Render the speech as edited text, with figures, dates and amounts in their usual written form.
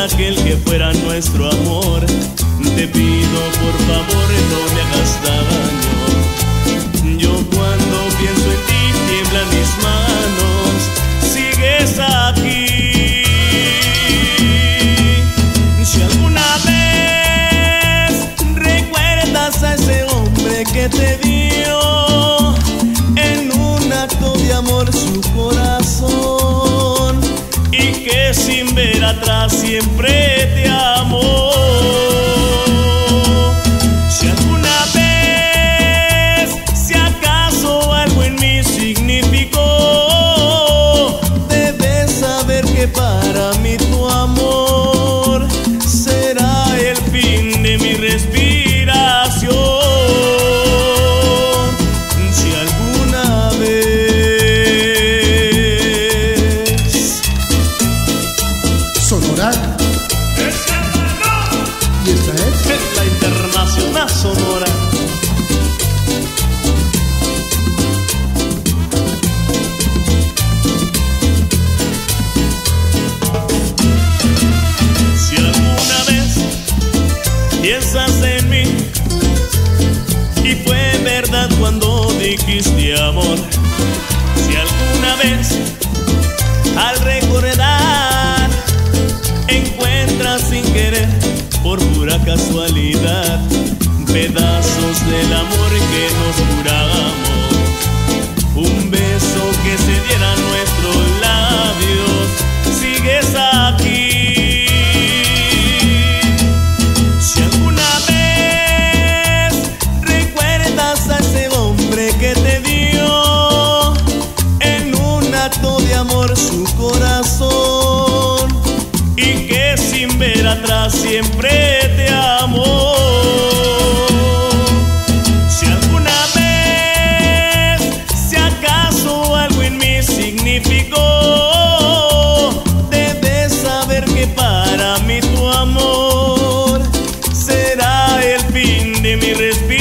aquel que fuera nuestro amor. Te pido por favor no me hagas daño. Yo cuando pienso en ti tiemblan mis manos. Sigues aquí. Si alguna vez recuerdas a ese hombre que te dio en un acto de amor su corazón, y que sin ver atrás siempre te amó. Si alguna vez, si acaso algo en mí significó, debes saber que para mí tu amor será el fin de mi respiración. Si alguna vez Sonora. ¿Y esta es? Es la Internacional Sonora. Si alguna vez piensas en mí y fue verdad cuando dijiste amor, si alguna vez al recordar encuentras sin querer por pura casualidad pedazos del amor que nos juramos, un beso que se diera a nuestros labios, sigues aquí. Si alguna vez recuerdas a ese hombre que te dio en un acto de amor su corazón, y que sin ver atrás siempre te amó. Si alguna vez, si acaso algo en mí significó, debes saber que para mí tu amor será el fin de mi respiración.